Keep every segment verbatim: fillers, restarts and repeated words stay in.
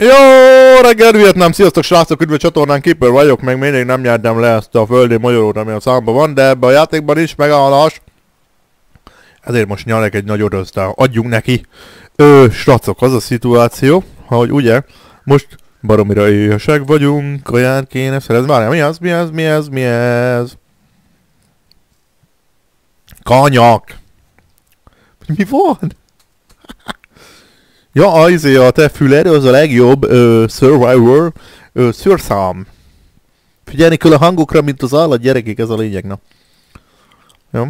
Jó reggel, Vietnám! Sziasztok srácok, üdv a csatornán, Keeper vagyok, meg mindig nem nyertem le ezt a földi magyarót, ami a számban van, de ebben a játékban is megállás. Ezért most nyalek egy nagy odöztel, adjunk neki. Ö, srácok, az a szituáció, hogy ugye, most baromira éhesek vagyunk, kaját kéne szerezni. Várjál, mi az, mi ez, mi ez, mi ez? Kanyak! Mi van? Ja, az izé, a te füled, az a legjobb ö, Survivor ö, szőrszám. Figyelni kell a hangokra, mint az állat, gyerekek, ez a lényeg, na. Jó.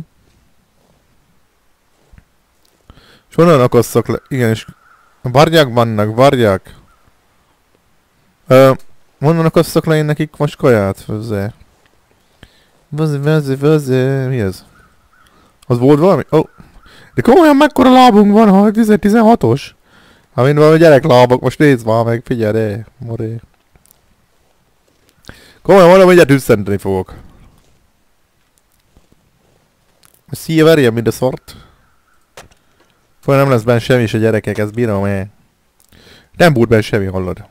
És honnan akasszak le? Igen, és varják vannak, varják. Ö, honnan akasszak le én nekik most kaját? Vözzé. Vözzé, vözzé, vözzé, mi ez? Az volt valami? Ó. Oh. De komolyan mekkora lábunk van, ha tizenhatos? Hát mind valami gyereklábak, most nézd már meg, figyelj, moré. Komolyan mondom, hogy tüsszenteni fogok. Szia, verjen, mint a szart. Folyam nem lesz benne semmi is a gyerekek, ezt bírom el. Nem bújt benne semmi, hallod.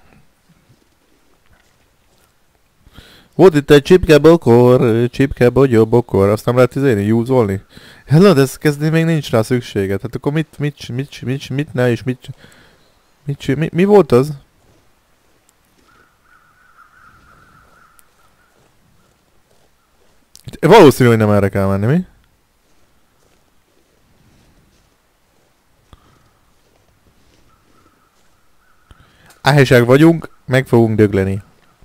Volt itt egy csipke bokor, csipke bogyó bokor, azt nem lehet izélni, júzolni. Hallod, ez kezdni még nincs rá szükséged. Hát akkor mit, mit, mit, mit, mit ne és mit... Mit, mi, mi volt az? Valószínű, hogy nem erre kell menni, mi? Áhesek vagyunk, meg fogunk dögleni.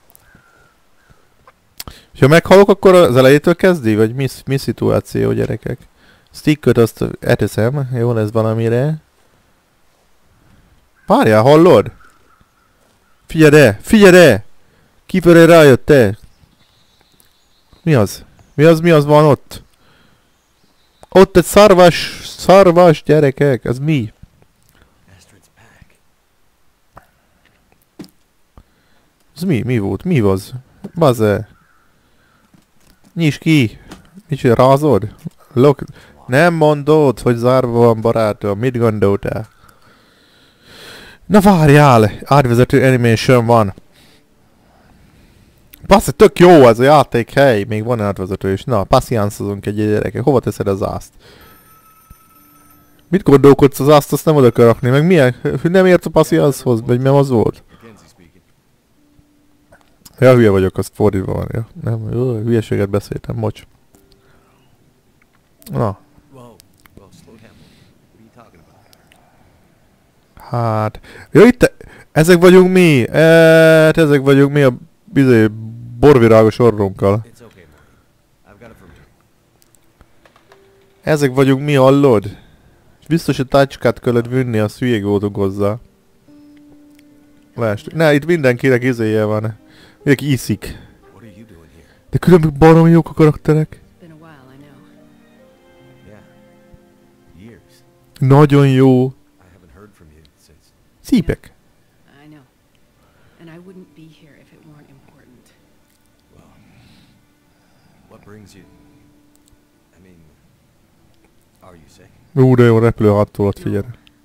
És ha meghalok, akkor az elejétől kezdi? Vagy mi, mi szituáció, gyerekek? Sticket azt eteszem, jó lesz valamire. Várjál, hallod? Figyelj el, figyelj el! Kifele rájött te! Mi az? Mi az, mi az van ott? Ott egy szarvas, szarvas gyerekek, ez mi? Ez mi? Mi volt? Mi az? Baze! Nyisd ki! Micsoda, rázod? Look, nem mondod, hogy zárva van, barátom, mit gondoltál? Na várjál! Átvezető animation van. Passz, tök jó ez a játék, hely! Még van átvezető is. Na, passziánszozunk egy gyerekek. Hova teszed az ászt? Mit gondolkodsz az ászt, azt nem oda kell rakni, meg milyen? Nem ért a passziánszhoz, vagy nem az volt? Ja, hülye vagyok, azt fordítva van. Ja. Nem, jó, hülyeséget beszéltem, mocs. Na. Hát... Jó, itt... Ezek vagyunk mi? Hát ezek vagyunk mi a... Bizony, borvirágos orrunkkal. Ezek vagyunk mi, hallod? És biztos, hogy tácskát kellett vinni, a hülyék voltunk hozzá. Lásd. Ne, itt mindenkinek izéje van. Mindenki iszik. De különböző baromi jók a karakterek. Nagyon jó. Szípek. Ú, de jó repülő háttolat, figyelj.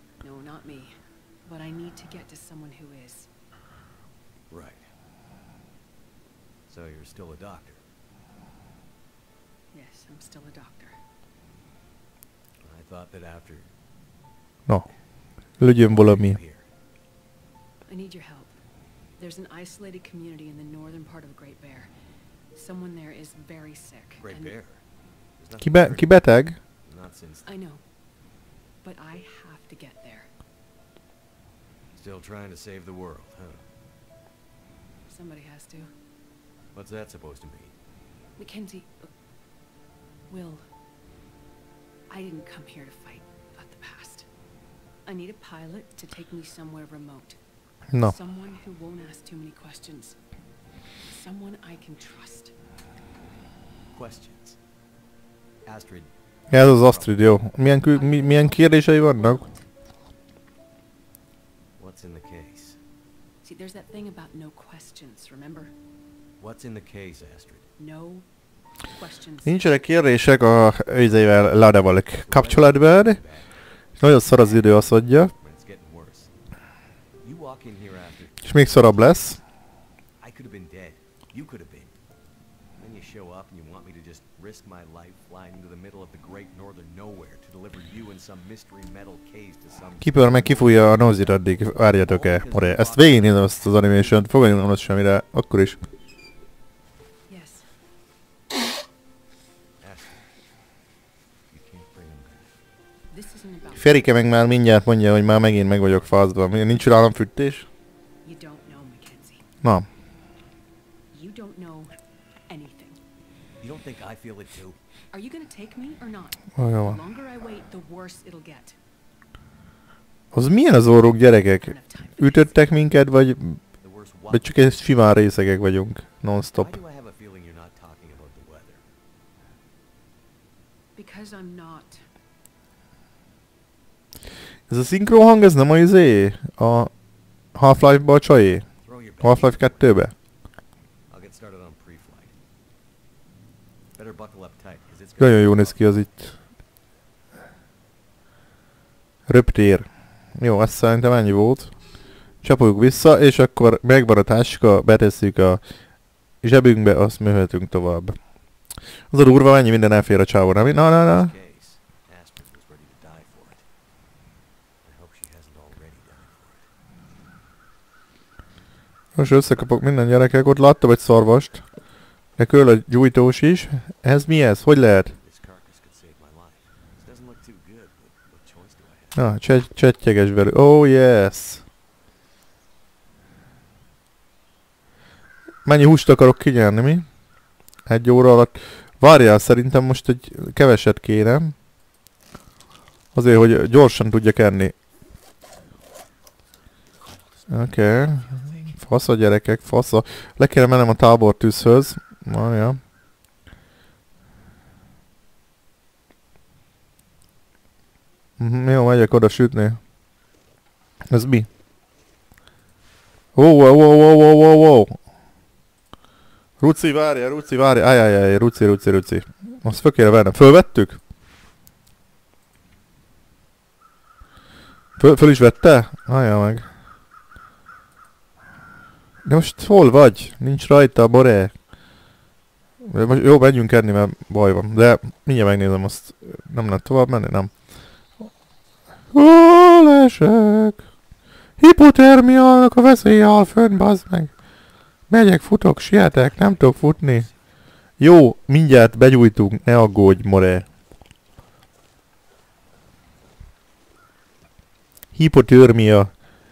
No. Legyön valami. I need your help. There's an isolated community in the northern part of Great Bear. Someone there is very sick. Great Bear? Ki, be, ki beteg? I know. But I have to get there. Still trying to save the world, huh? Somebody has to. What's that supposed to mean? Mackenzie... Uh, Will... I didn't come here to fight about the past. I need a pilot to take me somewhere remote. No. Someone who won't ask too many questions. Someone I can trust. Questions. Astrid. Ez az Astrid, jó. Milyen, mi, milyen kérdései vannak? What's in the case? See, there's that thing about no questions, remember? What's in the case, Astrid? No questions. Nincsenek kérdések a őzével Ladával kapcsolatban. Nagyon szar az idő, azt mondja. walking here after. És még szarabb lesz. I could have been dead. You could have been. Then you show up and you want me to just risk my life flying into the middle of the great northern nowhere to deliver you in some mystery metal case to some... Kipör meg kifújja a nozit addig, várjatok-e, more. Ezt végignézem azt az animation-t, fogadjunk az semmire, akkor is. Yes. This isn't about... Ferike meg már mindjárt mondja, hogy már megint meg vagyok fázban. Nincs nálam fűtés? You don't know, Mackenzie. Na. You don't know anything. You don't think I feel it too? Are you gonna take me or not? Oh, jó. The longer I wait, the worse it'll get. Az milyen az orruk, gyerekek? Ütöttek minket, vagy... The worse what? vagy csak egy simán részegek vagyunk, non-stop. Why do I have a feeling you're not talking about the weather? Because I'm not. Ez a szinkronhang, ez nem a izé? A Half-Life-ba a csajé? Throw your bag. Half-Life kettőbe? I'll get started on pre-flight. Better buckle up tight, 'cause it's Nagyon jó néz ki az itt. Röptér. Jó, azt szerintem ennyi volt. Csapoljuk vissza, és akkor megvan a táska, betesszük a zsebünkbe, azt műhetünk tovább. Az a durva, mennyi minden elfér a csávon, nem? Na, na, na. case. Aspen was ready to die for it. I hope she hasn't already done it for it. Most összekapok minden gyerekek, ott láttam egy szarvast. De kől a gyújtós is. Ez mi ez? Hogy lehet? This carcass could save my life. This doesn't look too good, but what choice do I have? Na, cset csettyeges belül. Oh yes! Mennyi húst akarok kinyerni, mi? Egy óra alatt. Várjál, szerintem most egy keveset kérem. Azért, hogy gyorsan tudjak enni. Oké. Okay. Fasza gyerekek, fasza. Le kéne mennem a tábortűzhöz. Várjál. Mhm, jó, megyek oda sütni. Ez mi? Wow, wow, wow, wow, wow, wow, wow. Ruci, várjál, Ruci, várjál, ajajaj, Ruci, Ruci, Ruci. Azt föl kéne vennem. Fölvettük? Föl, föl is vette? Ajjá meg. De most hol vagy? Nincs rajta a boré. Most jó, menjünk enni, mert baj van. De mindjárt megnézem azt. Nem lehet tovább menni? Nem. Hol esek? Hipotermiának a veszélye áll fönn, bazd meg. Megyek, futok, sietek, nem tudok futni. Jó, mindjárt begyújtunk, ne aggódj, more. Hipotermia.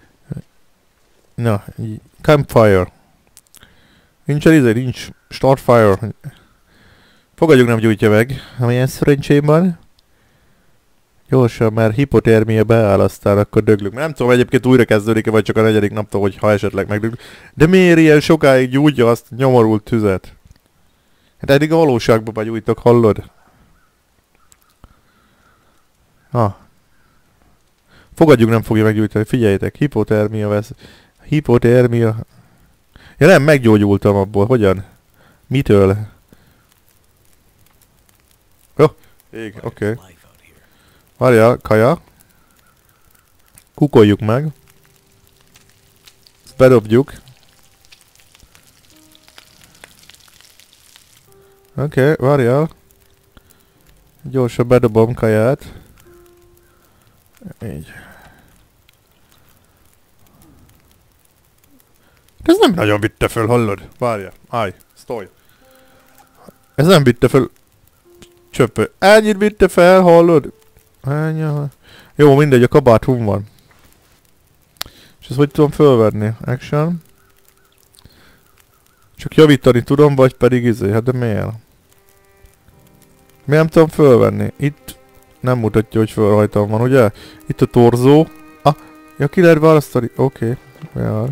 Na, campfire. Nincs elizé, nincs startfire. Fogadjuk, nem gyújtja meg, amilyen szerencsém van. Gyorsan, mert hipotermia beáll, aztán akkor döglünk. Nem tudom, egyébként újra kezdődik-e, vagy csak a negyedik naptól, hogy ha esetleg megdöglünk. De miért ilyen sokáig gyújtja azt nyomorult tüzet? Hát eddig a valóságban vagy gyújtok, hallod? Ah. Fogadjuk, nem fogja meggyújtani. Figyeljétek, hipotermia vesz... Hipotermia... Ja nem, meggyógyultam abból. Hogyan? Mitől? Jó, oh, ég, oké. Okay. Várjál, kaja. Kukoljuk meg. Ezt bedobjuk. Oké, okay, várjál. Gyorsan bedobom kaját. Így. Ez nem nagyon vitte föl, hallod? Várjál, állj, sztolj. Ez nem vitte föl. Csöpő. Ennyit vitte fel, hallod? Ennyi. Jó, mindegy, a kabátum van. És ezt hogy tudom fölvenni? Action. Csak javítani tudom, vagy pedig izé, hát de miért? Miért nem tudom fölvenni? Itt nem mutatja, hogy föl rajtam van, ugye? Itt a torzó. Ah, ja, ki lehet választani? Oké. Okay. Ja.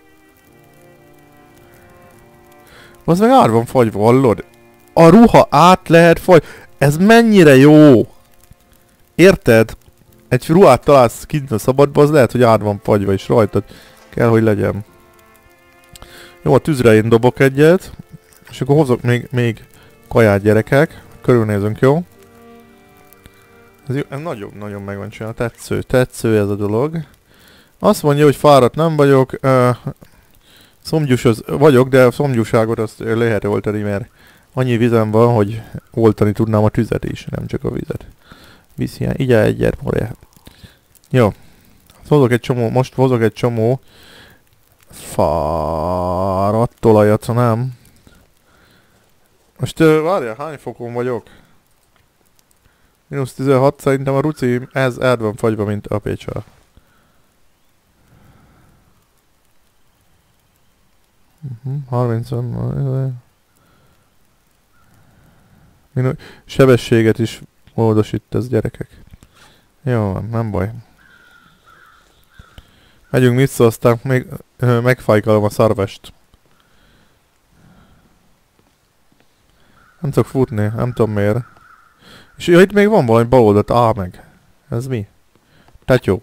Az meg át van fagyva, hallod? A ruha át lehet fagy. Ez mennyire jó! Érted? Egy ruhát találsz kint a szabadba, az lehet, hogy át van fagyva is rajtad. Kell, hogy legyen. Jó, a tűzre én dobok egyet. És akkor hozok még, még kaját, gyerekek. Körülnézünk, jó? Ez, ez nagyon-nagyon meg van csinálva. Tetsző, tetsző ez a dolog. Azt mondja, hogy fáradt nem vagyok. Uh, szomgyús az vagyok, de a szomgyúságot azt lehet oltani, mert annyi vizem van, hogy oltani tudnám a tüzet is, nem csak a vizet. Vízhiány. Igyál egyet, more. Jó. Hozok egy csomó, most hozok egy csomó fáradt olajat, nem? Most uh, várjál, hány fokon vagyok? mínusz tizenhat, szerintem a ruci ez át van fagyva, mint a pécsel. Uh-huh, harminc Minu sebességet is módosít ez, gyerekek. Jó, nem baj. Megyünk vissza, aztán még ö, megfajkalom a szarvest. Nem tudok futni, nem tudom miért. És ja, itt még van valami bal oldalt, á meg. Ez mi? Tatyó.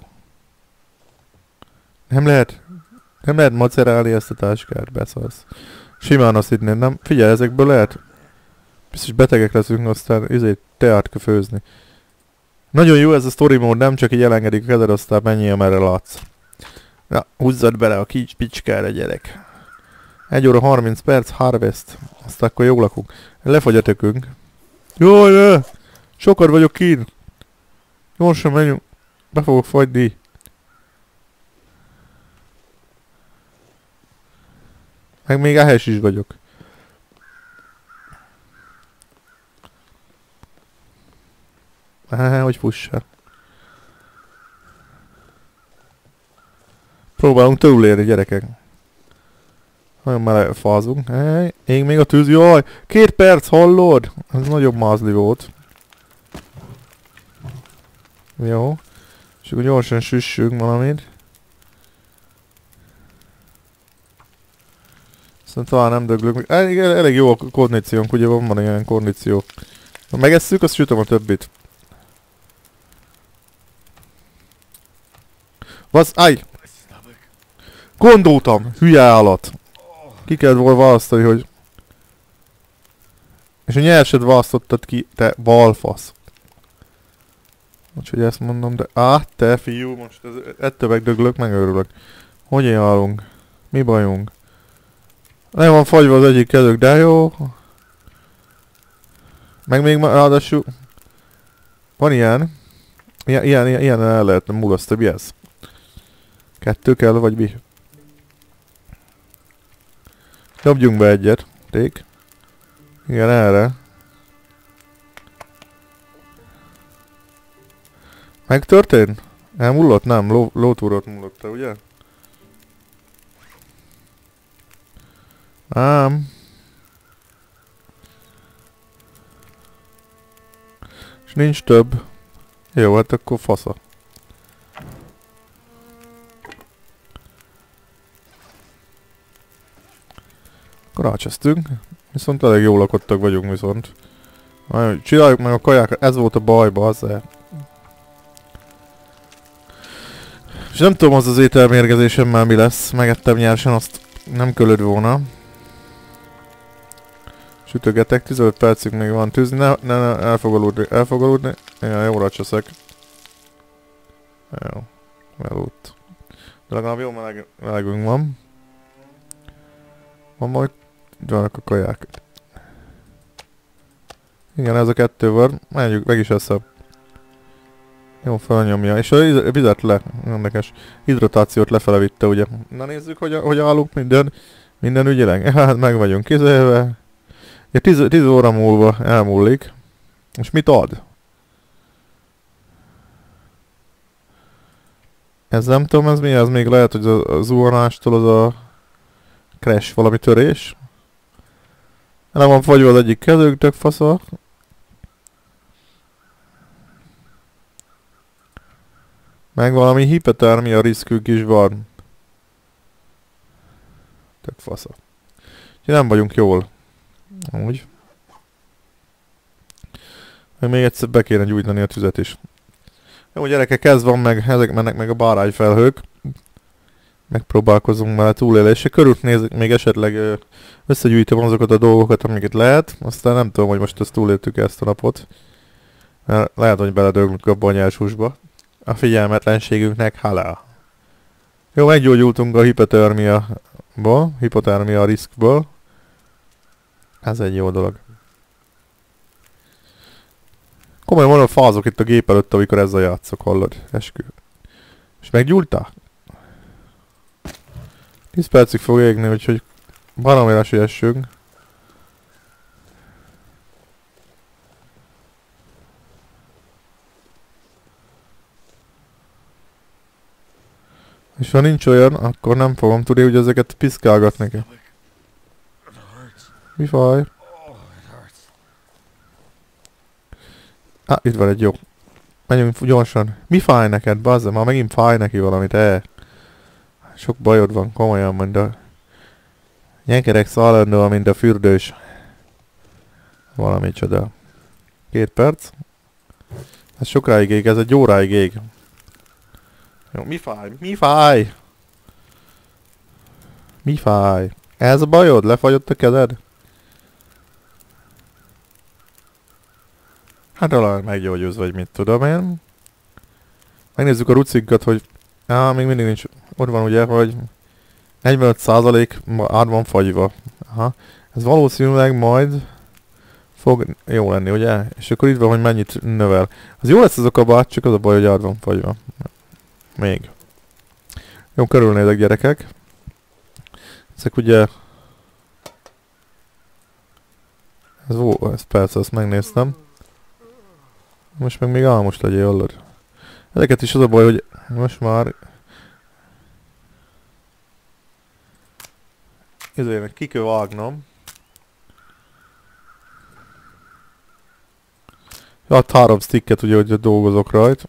Nem lehet... Nem lehet macerálni ezt a táskát, beszalsz. Simán azt hinném, nem? Figyelj, ezekből lehet... Biztos betegek leszünk, aztán izé teát kell főzni. Nagyon jó ez a story mód, nem csak így elengedik a kezed, aztán mennyi, amerre látsz. Na, húzzad bele a kis picskára, gyerek. egy óra harminc perc, harvest. Aztán akkor jól lakunk. Lefogy a tökünk. Jaj, ne! Sokat vagyok kín. Gyorsan menjünk. Be fogok fagyni. Meg még ehhez is vagyok. Ehe, hogy fussál. Próbálunk túlélni, gyerekek. Nagyon már fázunk. Hey, ég még a tűz. Jaj! Két perc, hallod? Ez nagyobb mázli volt. Jó. És akkor gyorsan süssünk valamit. Aztán talán nem döglünk. Elég, elég jó a kondíciónk, ugye van, van ilyen kondíció. Ha megesszük, azt sütöm a többit. Vasz, állj! Gondoltam, hülye állat. Ki kellett volna választani, hogy... És a nyerset választottad ki, te balfasz. Úgyhogy ezt mondom, de... Á, te fiú, most ez, ettől megdöglök, megörülök. Hogy én állunk? Mi bajunk? Nem van fagyva az egyik kezük, de jó. Meg még ráadásul... Van ilyen. Ilyen, ilyen, ilyen el lehetne mulasztani, mi ez? Kettő kell, vagy mi? Dobjunk be egyet. Ték. Igen, erre. Megtörtént? Elmullott? Nem, ló, lótúrot mullott te, ugye? Ám. És nincs több. Jó, hát akkor fasza. Akkor rácsesztünk. Viszont elég jól lakottak vagyunk viszont. Csináljuk meg a kajákat, ez volt a baj, bazze. És nem tudom, az az ételmérgezésemmel mi lesz. Megettem nyersen, azt nem kölöd volna. Sütögetek, tizenöt percig még van tűzni, ne, ne, ne, el fog aludni, el fog aludni. Ja, jó rácseszek. Jó, eludt. De legalább jó meleg, melegünk van. Van majd, vannak a kaják. Igen, ez a kettő van, menjük, meg is eszem. Jó, felnyomja, és a vizet le, érdekes. Hidratációt lefele vitte, ugye. Na nézzük, hogy, hogy állunk minden, minden ügyileg. Hát meg vagyunk kizelve. Ja, tíz óra múlva elmúlik. És mit ad? Ez nem tudom, ez mi? Ez még lehet, hogy a zuhanástól az a crash, valami törés. Nem van fagyva az egyik kezők, tök fasza. Meg valami hipotermia riszkünk is van. Tök fasza. Úgyhogy nem vagyunk jól. Amúgy. Meg még egyszer be kéne gyújtani a tüzet is. Jó gyerekek, ez van meg, ezek mennek meg a bárányfelhők. Megpróbálkozunk már a túlélésre. Körül nézzük, még esetleg összegyűjtöm azokat a dolgokat, amiket lehet. Aztán nem tudom, hogy most ezt túléltük ezt a napot. Mert lehet, hogy beledöglünk abba a nyers húsba. A figyelmetlenségünknek halál. Jó, meggyógyultunk a hipotermia-ból, hipotermia riskből. Ez egy jó dolog. Komolyan mondom, fázok itt a gép előtt, amikor ezzel játszok, hallod? Eskü. És meggyúltál? tíz percig fog égni, úgyhogy baromira siessünk. És ha nincs olyan, akkor nem fogom tudni, hogy ezeket piszkálgatni neki. Mi faj? Ah, itt van egy jó. Menjünk gyorsan. Mi fáj neked, bazza? Már megint fáj neki valamit, eh? Sok bajod van, komolyan, mint a... Nyekerek szállandóan, mint a fürdős. Valami csoda. Két perc. Ez sokáig ég, ez egy óráig ég. Jó, mi fáj? Mi fáj? Mi fáj? Ez a bajod? Lefagyott a kezed? Hát talán meggyógyulsz, vagy mit tudom én. Megnézzük a rucinkat, hogy... Á, még mindig nincs... Ott van ugye, hogy... negyvenöt százalék át van fagyva. Aha. Ez valószínűleg majd... Fog jó lenni, ugye? És akkor itt van, hogy mennyit növel. Az jó lesz ez a kabát, csak az a baj, hogy át van fagyva. Még. Jó, körülnézek, gyerekek. Ezek ugye... Ez, ó, ez persze, azt megnéztem. Most meg még álmos legyél, hallod. Ezeket is az a baj, hogy most már... Ezért meg ki kell vágnom. Ja, három sticket ugye, hogy dolgozok rajta.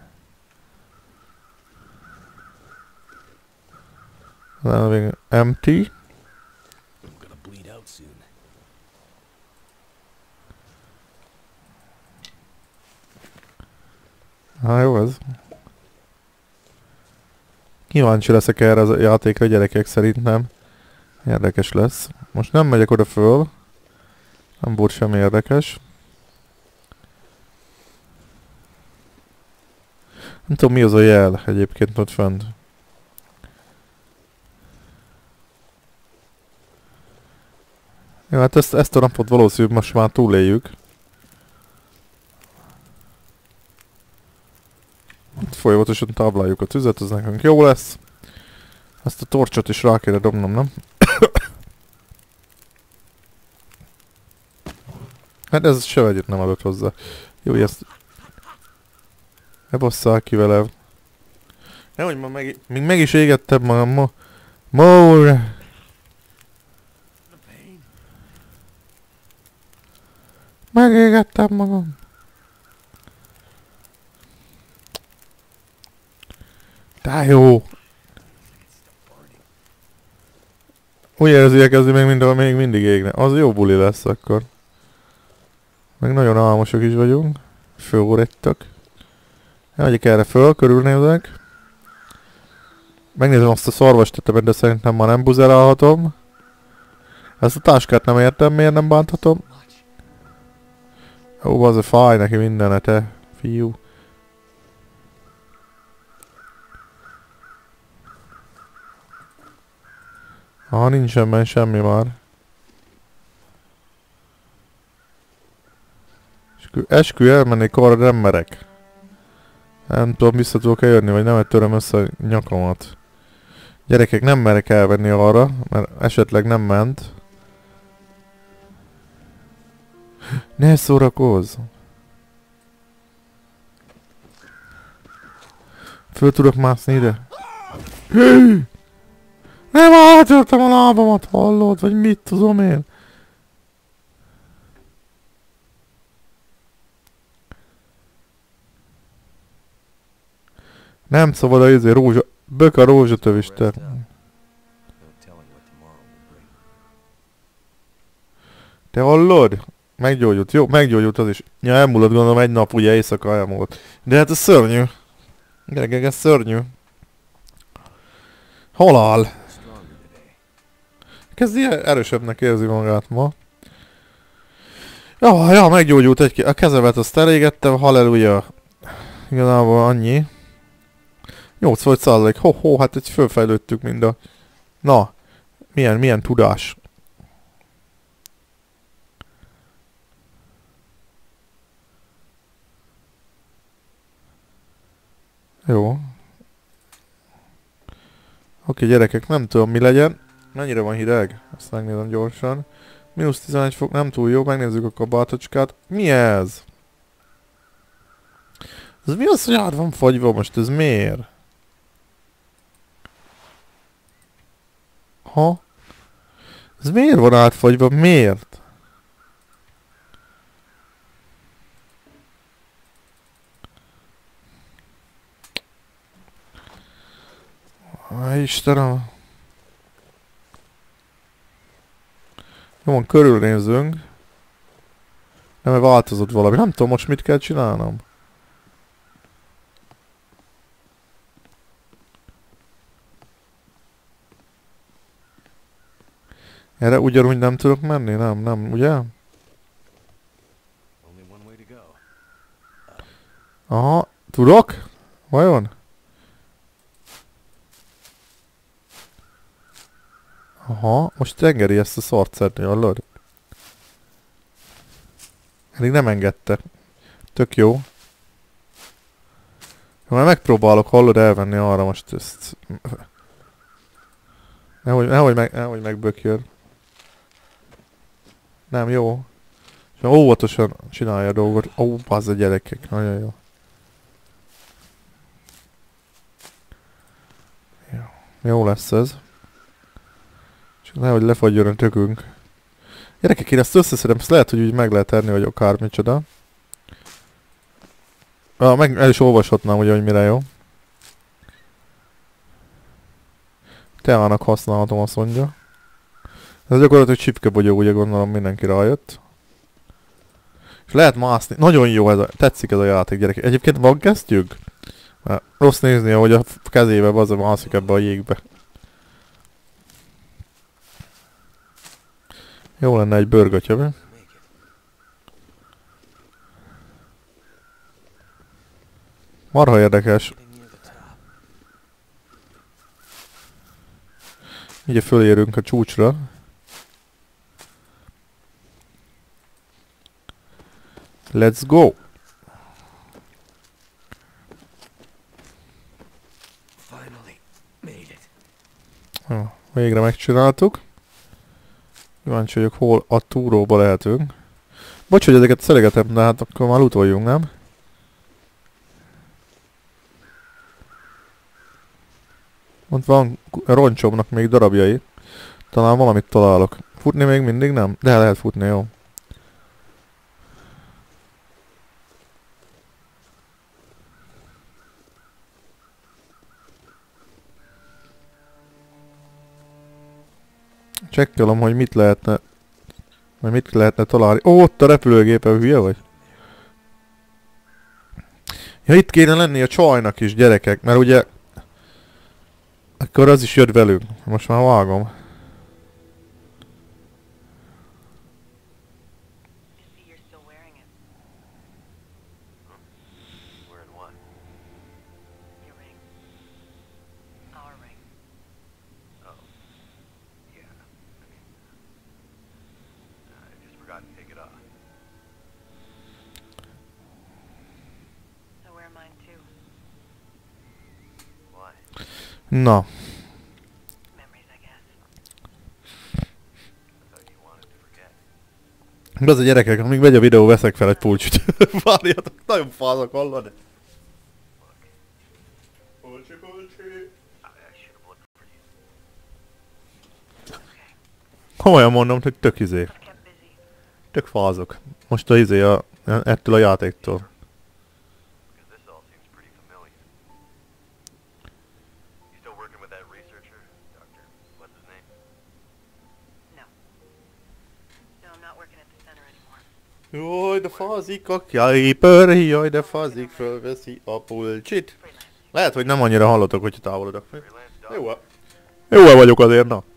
Empty. Há, jó ez. Kíváncsi leszek erre a játékra, gyerekek, szerintem. Érdekes lesz. Most nem megyek oda föl. Nem volt sem érdekes. Nem tudom, mi az a jel egyébként ott fent. Jó, hát ezt, ezt a napot valószínűleg most már túléljük. Itt folyamatosan tábláljuk a tüzet, az nekünk jó lesz. Ezt a torcsot is rá kéne dobnom, nem? Hát ez se vegyet nem adott hozzá. Jó, hogy ezt... Ne basszál ki vele. Nehogy ma meg... Még meg is égettem magam ma... More! Megégettem magam. De jó! Úgy érzi elkezdi még minden, még mindig égne. Az jó buli lesz akkor. Meg nagyon álmosak is vagyunk. Fölrettek. Megyek erre föl, körülnézek. Megnézem azt a szarvastetemet, de szerintem már nem buzerálhatom. Ezt a táskát nem értem, miért nem bánthatom. Ó, az a fáj neki mindene, te fiú. Ah, nincsen benne semmi már. Eskü, eskü elmennék arra, nem merek. Nem tudom, vissza tudok jönni, vagy nem töröm össze a nyakamat. Gyerekek, nem merek elvenni arra, mert esetleg nem ment. Ne szórakozz! Föl tudok mászni ide? Hű! Nem átöltem a lábamat, hallod? Vagy mit tudom én? Nem szabad a izé rózsa... Bök a rózsatöviste. Te hallod? Meggyógyult, jó? Meggyógyult az is. Ja, elmúlott gondolom egy nap, ugye éjszaka elmúlott. De hát ez szörnyű. Gyerekek, ez szörnyű. Halál. Kezdi erősebbnek érzi magát ma. Ja, ja, meggyógyult egy... A kezemet azt elégettem, halleluja. Igazából annyi. nyolcvan százalék. Ho, ho, hát egy fölfejlődtük mind a... Na, milyen, milyen tudás. Jó. Oké, gyerekek, nem tudom mi legyen. Mennyire van hideg? Ezt megnézem gyorsan. mínusz tizenegy fok, nem túl jó. Megnézzük a kabátocskát. Mi ez? Ez mi az, hogy át van fagyva most? Ez miért? Ha? Ez miért van átfagyva? Miért? Aj, Istenem. Jó van, körülnézzünk. Nem, mert változott valami. Nem tudom most mit kell csinálnom. Erre ugyanúgy nem tudok menni? Nem, nem, ugye? Only one way to go. Aha, tudok? Vajon? Aha, most engedi ezt a szart szedni, hallod? Eddig nem engedte. Tök jó. Már megpróbálok, hallod, elvenni arra most ezt. Nehogy, nehogy, meg, nehogy megbökjön. Nem, jó. És óvatosan csinálja a dolgot. Ó, bazd a gyerekek, nagyon jó. Jó, jó lesz ez. Csak nehogy lefagyjon a tökünk. Gyerekek, én ezt összeszedem, ezt lehet, hogy úgy meg lehet tenni, vagy akármicsoda. Ah, meg el is olvashatnám, ugye, hogy mire jó. Teának használhatom, azt mondja. Ez gyakorlatilag csipkebogyó, ugye gondolom mindenki rájött. És lehet mászni. Nagyon jó ez a... Tetszik ez a játék, gyerekek. Egyébként van kezdjük? Mert rossz nézni, ahogy a kezébe az a mászik ebbe a jégbe. Jó lenne egy bőrgatya, mi? Marha érdekes. Ugye fölérünk a csúcsra. Let's go! Ah, végre megcsináltuk. Kíváncsi vagyok, hol a túróba lehetünk. Bocs, hogy ezeket szeretem, de hát akkor már utoljunk, nem? Ott van roncsomnak még darabjai. Talán valamit találok. Futni még mindig nem? De lehet futni, jó. Csekkelom, hogy mit lehetne... Vagy mit lehetne találni. Ó, ott a repülőgépe, hülye vagy? Ja, itt kéne lenni a csajnak is, gyerekek, mert ugye... Akkor az is jött velünk. Most már vágom. Na. De az a gyerekek, amíg megy a videó, veszek fel egy pulcsit. Várjatok, nagyon fázak, hallod? Pulcsi, pulcsi. Komolyan mondom, hogy tök izé. Tök fázok. Most a izé a, ettől a játéktól. Jaj, de fazik a Kuiper, jaj, de fazik, fölveszi a pulcsit. Lehet, hogy nem annyira hallotok, hogyha távolodok. Jó, jó vagyok azért, na.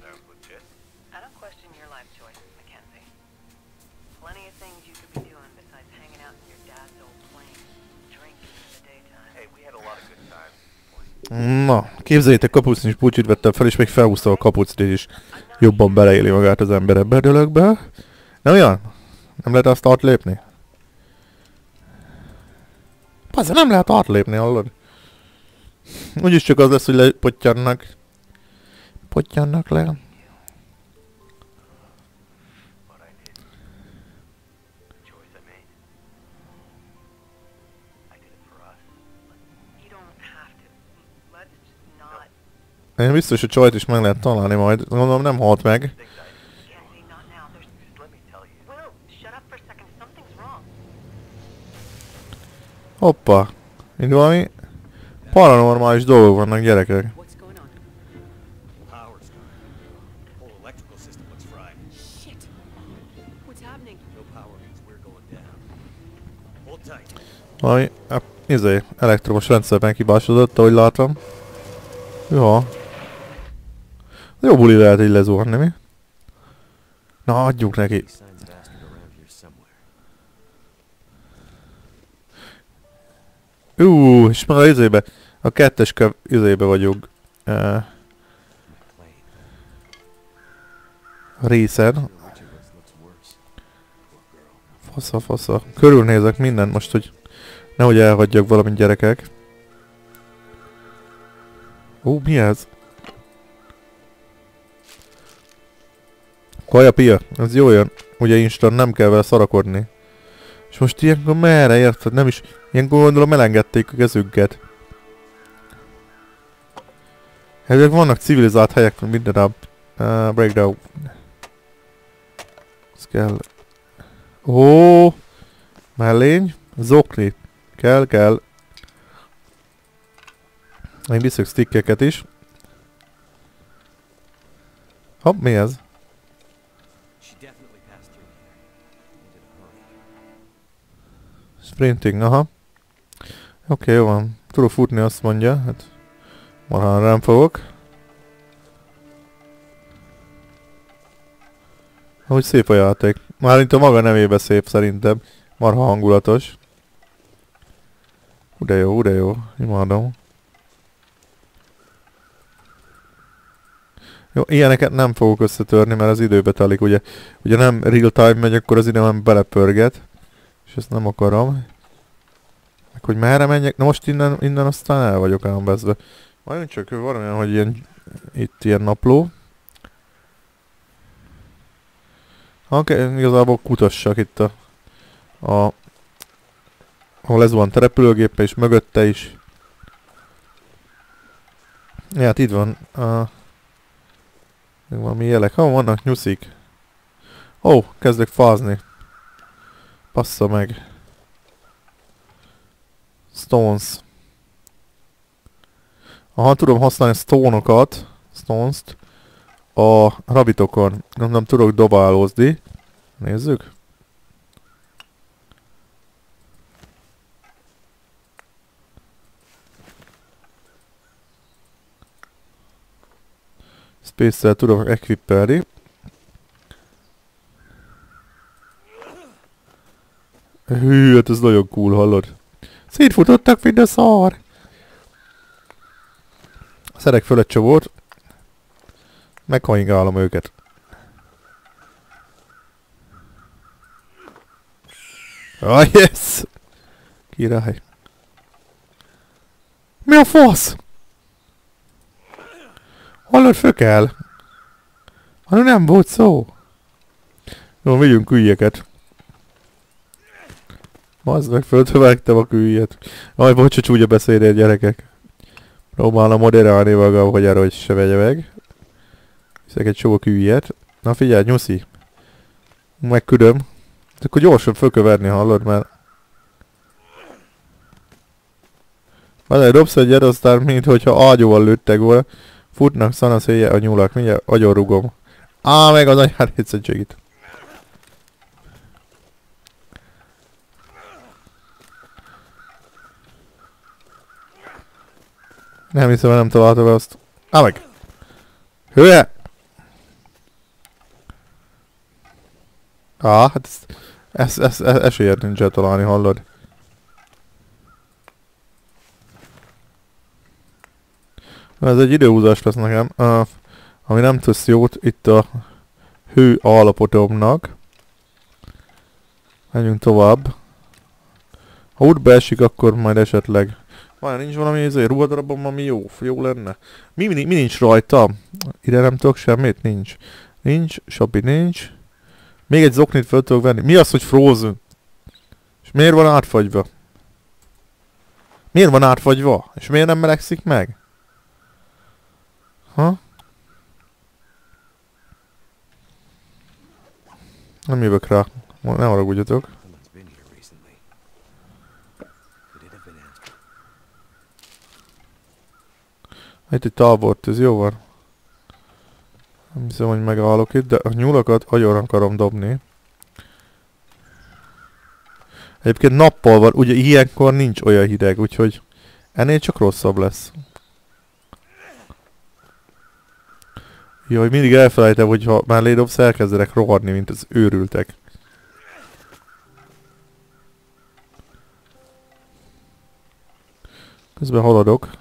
Na, képzeljétek, kapucnis pulcsit vettem fel, és még felhúzta a kapucnit is. Jobban beleéli magát az ember ebbe a dologba. Nem olyan? Nem lehet azt átlépni? Persze nem lehet átlépni, hallod? Úgyis csak az lesz, hogy lepottyannak. Pottyannak le. Én biztos, hogy csajt is meg lehet találni majd. Gondolom nem halt meg. Hoppa. Itt valami paranormális dolgok vannak, gyerekek. Valami, izé, elektromos rendszerben kibásodott, ahogy látom. Ja. Jó buli lehet így lezuhanni, mi? Na, adjuk neki. Ú, és már az izébe, a kettes köv izébe vagyunk. Uh, részen. Fasza, fasza. Körülnézek mindent most, hogy nehogy elhagyjak valamint, gyerekek. Ó, mi ez? Kajapia, ez jó jön. Ugye instant, nem kell vele szarakodni. És most ilyenkor merre, érted? Nem is... Ilyenkor gondolom elengedték a kezünket. Ezek vannak civilizált helyek, minden a... Uh, breakdown. Ez kell... Ó, mellény. Zokni. Kell, kell. Én viszek stickeket is. Hopp, mi ez? Sprinting, aha. Oké, okay, jó van. Tudok futni, azt mondja. Hát... Marha nem fogok. Ahogy szép a játék. Mármint a maga nevébe szép szerintem. Marha hangulatos. Ú de jó, ú de jó. Imádom. Jó, ilyeneket nem fogok összetörni, mert az időbe telik, ugye. Ugye nem real time megy, akkor az időben belepörget. És ezt nem akarom. Meg hogy merre menjek? Na most innen, innen aztán el vagyok elbezve. Majd csak valamilyen, hogy ilyen... Itt ilyen napló. Oké, okay, igazából kutassak itt a... a ahol ez van repülőgépe és mögötte is. Ja, hát itt van. A, valami jelek. Ha, vannak nyuszik. Ó, oh, kezdek fázni. Passza meg. Stones. Aha, tudom használni stone-okat. Stones-t. A rabbitokon. Nem, nem tudok dobálózni. Nézzük. Space-szel tudok equippelni. Hű, hát ez nagyon cool, hallod? Szétfutottak, mint a szar! Szedek föl egy csomót. Meghaingálom őket. Ah, yes! Király. Mi a fasz? Hallod, föl kell? Hanem nem volt szó. Jó, vigyünk külyeket. Bazd meg, föltövelgtem a külyet. Aj, bocs, hogy csúnya beszédél, gyerekek. Próbálom moderálni magam, hogy erről se vegye meg. Viszek egy csomó külyet. Na figyelj, nyuszi. Megküdöm. Akkor gyorsan föl kell verni, hallod, mert... Várj, dobsz egyet, aztán mint hogyha ágyúval lőttek volna. Futnak szanaszéje a nyúlak, mindjárt agyonrugom. Á, meg az anyád hétszentségit. Nem hiszem, nem találtam be azt. Á, meg! Hülye! Á, hát ezt... Ezt, ezt, ezt esélyed nincs eltalálni, hallod? Ez egy időhúzás lesz nekem. Uh, ami nem tesz jót itt a hő állapotomnak. Menjünk tovább. Ha útba esik, akkor majd esetleg... Várj, nincs valami ezért ruhadarabom, ami jó, jó lenne. Mi, mi, mi nincs rajta? Ide nem tudok semmit? Nincs. Nincs, shopping nincs. Még egy zoknit fel tudok venni. Mi az, hogy frozen? És miért van átfagyva? Miért van átfagyva? És miért nem melegszik meg? Ha? Nem jövök rá. Ne haragudjatok. Itt egy tábort, ez jó van. Nem hiszem, hogy megállok itt, de a nyulakat agyon akarom dobni. Egyébként nappal van, ugye ilyenkor nincs olyan hideg, úgyhogy ennél csak rosszabb lesz. Jaj, mindig elfelejtem, hogyha már lédobsz, elkezdenek rohadni, mint az őrültek. Közben haladok.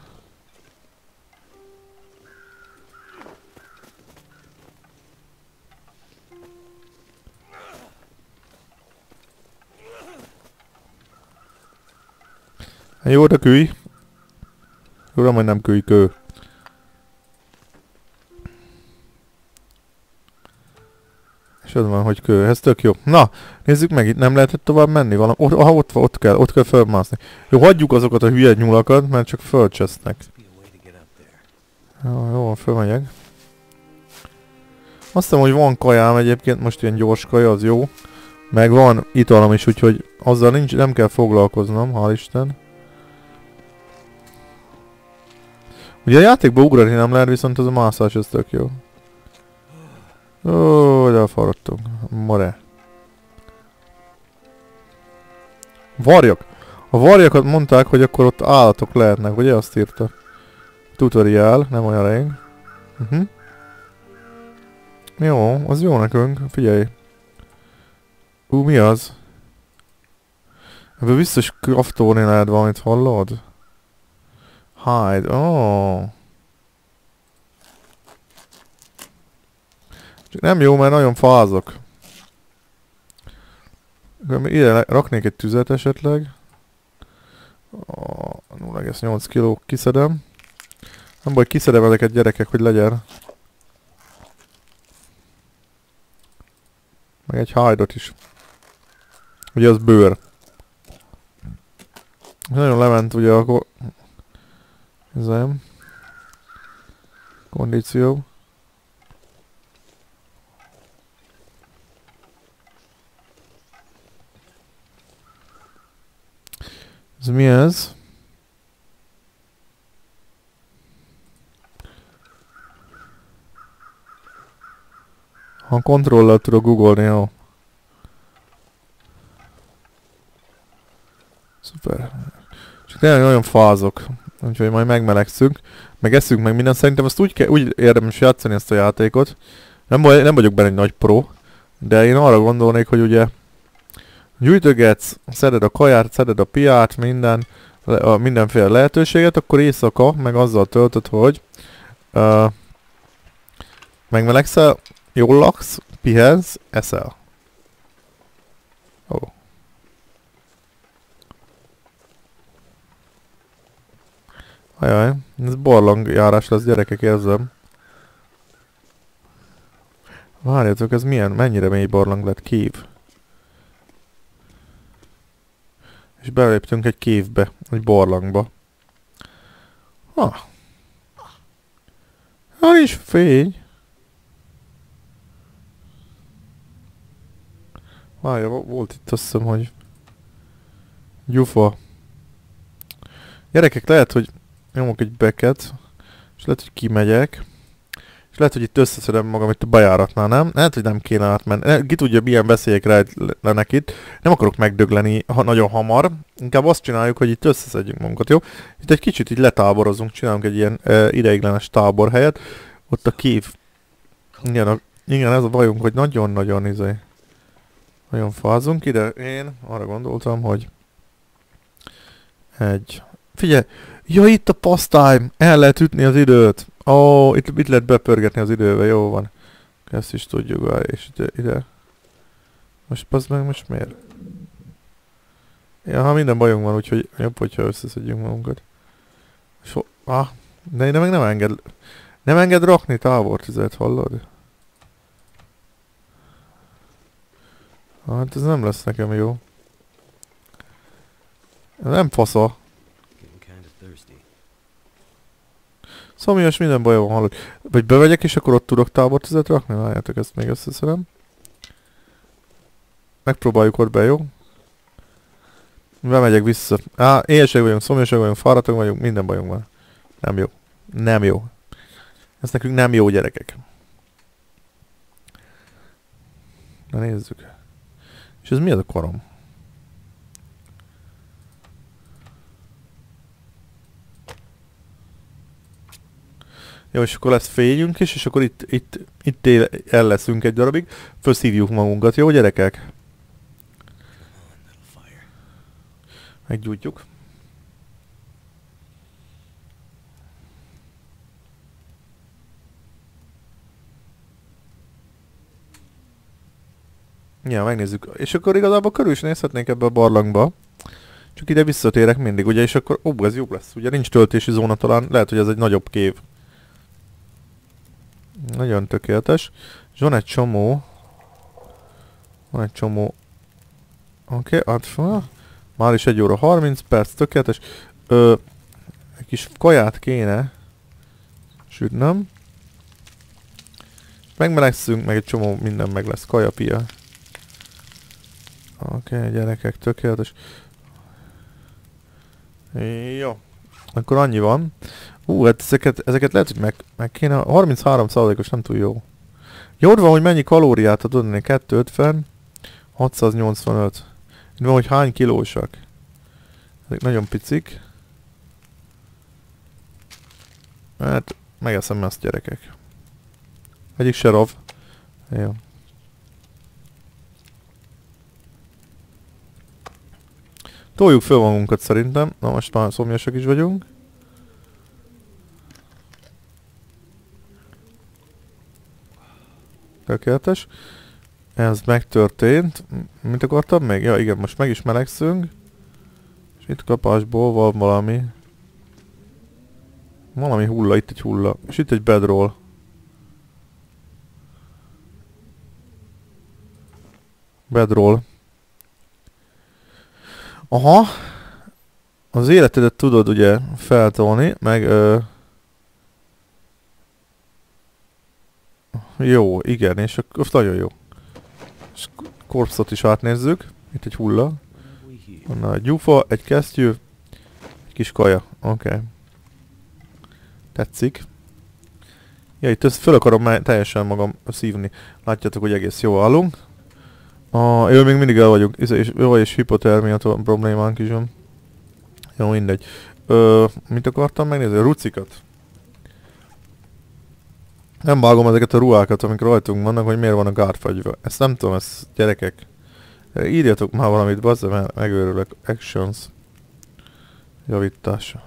Jó, de külj. Uram, hogy nem külj, kő. És az van, hogy kő. Ez tök jó. Na, nézzük meg, itt nem lehetett tovább menni valami. Ott, aha, ott van, ott kell, ott kell fölmászni. Jó, hagyjuk azokat a hülye nyulakat, mert csak fölcsesznek. Jó, jó, fölmegyek. Azt hiszem, hogy van kajám egyébként, most ilyen gyors kaja, az jó. Meg van italom is, úgyhogy azzal nincs, nem kell foglalkoznom, hál' Isten. Ugye a játékba ugrani nem lehet, viszont az a mászás, ez tök jó. Ó, de elfáradtunk. More. Varjak. A varjakat mondták, hogy akkor ott állatok lehetnek, ugye azt írta? Tutorial, nem olyan rég. Uh-huh. Jó, az jó nekünk, figyelj. Ú, mi az? Ebből biztos craftolni lehet valamit, hallod? Hide, oh. Csak nem jó, mert nagyon fázok. Ide raknék egy tüzet esetleg. Oh, nulla egész nyolc kiló kiszedem. Nem baj, kiszedem ezeket gyerekek, hogy legyen. Meg egy hide-ot is. Ugye az bőr. Nagyon lement ugye akkor... Nézzem. Kondíció. Ez mi ez? Ha kontrollal tudok googolni, jó. Szuper. Csak tényleg nagyon fázok. Úgyhogy majd megmelegszünk. Meg eszünk meg minden. Szerintem azt úgy, kell, úgy érdemes játszani ezt a játékot. Nem, baj, nem vagyok benne egy nagy pro. De én arra gondolnék, hogy ugye gyűjtögetsz, szeded a kaját, szeded a piát, minden, a mindenféle lehetőséget, akkor éjszaka meg azzal töltöd, hogy uh, megmelegszel, jól laksz, pihensz, eszel. Ó. Oh. Ajaj, ez barlangjárás lesz, gyerekek, érzem. Várjatok, ez milyen, mennyire mély barlang lett, kív. És beléptünk egy kévbe, egy barlangba. Ha. Ha, nincs fény. Várja, volt itt azt hiszem, hogy... Gyufa. Gyerekek, lehet, hogy nyomok egy beket, és lehet, hogy kimegyek. És lehet, hogy itt összeszedem magam itt a bejáratnál, nem? Lehet, hogy nem kéne átmenni. Ki tudja, milyen veszélyek rejlenek itt. Nem akarok megdögleni ha nagyon hamar. Inkább azt csináljuk, hogy itt összeszedjünk magunkat, jó? Itt egy kicsit így letáborozunk, csinálunk egy ilyen e, ideiglenes táborhelyet. Ott a kív. Igen, a, igen, ez a bajunk, hogy nagyon-nagyon izé. Nagyon fázunk ide. Én arra gondoltam, hogy egy Figyelj! Ja, itt a pastime! El lehet ütni az időt! Ó, oh, itt, itt lehet bepörgetni az idővel, jó van. Ezt is tudjuk, várj, és ide, ide. Most passz meg, most miért? Ja, ha minden bajunk van, úgyhogy jobb, hogyha összeszedjünk magunkat. So, ah, de ide meg nem enged... Nem enged rakni távoltüzet, hallod? Hát ez nem lesz nekem jó. Ez nem fasza. Szomjas, minden baj van, hallod. Vagy bevegyek és akkor ott tudok tábortüzet rakni? Várjátok, ezt még összeszedem. Megpróbáljuk ott be, jó? Bemegyek vissza. Á, éhesek vagyunk, szomjasak vagyunk, fáradtak vagyunk, minden bajunk van. Nem jó. Nem jó. Ez nekünk nem jó, gyerekek. Na nézzük. És ez mi az a korom? Jó, és akkor lesz fényünk is, és akkor itt, itt, itt él, el leszünk egy darabig. Fölszívjuk magunkat, jó gyerekek? Meggyújtjuk. Ja, megnézzük. És akkor igazából körül is nézhetnénk ebbe a barlangba. Csak ide visszatérek mindig, ugye, és akkor... Ó, ez jobb lesz. Ugye nincs töltési zóna talán. Lehet, hogy ez egy nagyobb kév. Nagyon tökéletes. És van egy csomó... Van egy csomó... Oké, okay, hát... Már is egy óra harminc perc, tökéletes. Ö, egy kis kaját kéne sütnöm. Megmelegszünk, meg egy csomó minden meg lesz. Kaja, pia. Oké, okay, gyerekek, tökéletes. Jó. Akkor annyi van. Ú, hát ezeket, ezeket lehet, hogy meg, meg kéne... harminchárom százalékos nem túl jó. Jó, van, hogy mennyi kalóriát ad adni? kétszázötven, hatszáznyolcvanöt. Itt van, hogy hány kilósak. Ezek nagyon picik. Hát, megeszem ezt, gyerekek. Egyik se rav. Jó. Toljuk föl magunkat szerintem. Na, most már szomjasak is vagyunk. Tökéletes. Ez megtörtént. Mit akartam még? Ja, igen, most meg is melegszünk. És itt kapásból van valami. Valami hulla, itt egy hulla. És itt egy bedroll. Bedroll. Aha. Az életedet tudod ugye feltolni, meg... Ö... Jó, igen, és akkor nagyon jó. És korpszot is átnézzük. Itt egy hulla. Onnan egy gyufa, egy kesztyű, egy kis kaja. Oké. Okay. Tetszik. Ja, itt föl akarom teljesen magam szívni. Látjátok, hogy egész jól állunk. Ah, jó, még mindig el vagyunk. És, jó, és hipotermia problémánk is van. Jó, mindegy. Ö, mit akartam megnézni? A rucikat. Nem vágom ezeket a ruhákat, amik rajtunk vannak, hogy miért vannak átfagyva. Ezt nem tudom, ezt gyerekek. Írjatok már valamit, bazza, mert megőrülök. Actions. Javítás.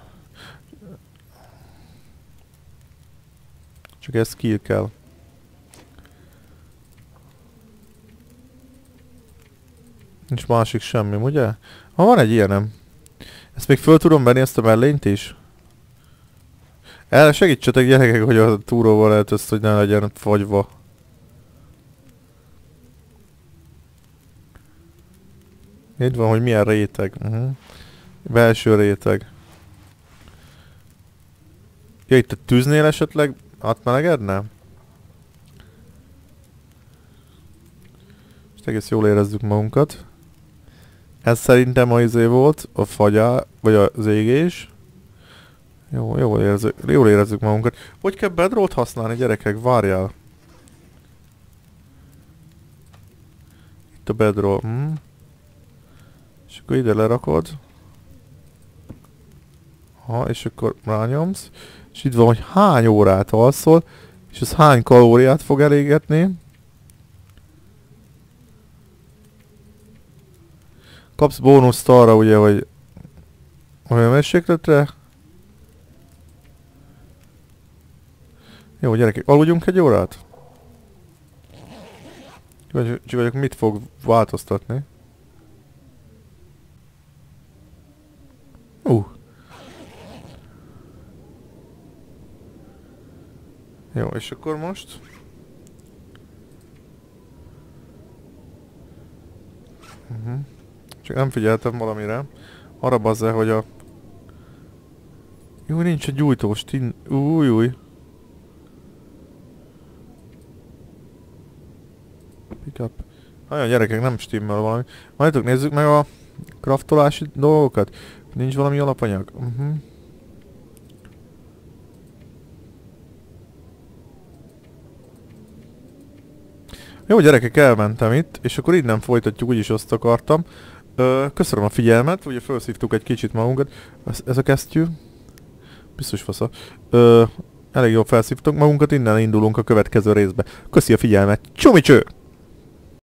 Csak ez skill kell. Nincs másik semmi, ugye? Ha van egy ilyenem. Ezt még föl tudom venni, ezt a mellényt is? El segítsetek, gyerekek, hogy a túróval lehet ezt, hogy ne legyen fagyva. Itt van, hogy milyen réteg. Uh-huh. Belső réteg. Ja, itt a tűznél esetleg átmelegedne? És egész jól érezzük magunkat. Ez szerintem a izé volt, a fagyá, vagy az égés. Jó, jól érezzük, jól érezzük magunkat. Hogy kell bedrollt használni, gyerekek? Várjál. Itt a bedroll. Hm. És akkor ide lerakod. Ha, és akkor rányomsz. És itt van, hogy hány órát alszol, és ez hány kalóriát fog elégetni. Kapsz bónuszt arra, ugye, hogy A hőmérsékletre. Jó, gyerekek, aludjunk egy órát? Kíváncsi vagyok, mit fog változtatni. Uh. Jó, és akkor most? Uh-huh. Csak nem figyeltem valamire. Arra bazze, hogy a... Jó, nincs egy gyújtós tin... Új, új. Pick up. Nagyon gyerekek, nem stimmel valami. Majdtok, nézzük meg a craftolási dolgokat. Nincs valami alapanyag. Uh-huh. Jó gyerekek, elmentem itt, és akkor innen folytatjuk, úgyis azt akartam. Ö, köszönöm a figyelmet, ugye felszívtuk egy kicsit magunkat. Ez, ez a kesztyű. Biztos fasza. Ö, elég jól felszívtuk magunkat, innen indulunk a következő részbe. Köszi a figyelmet, csumicső!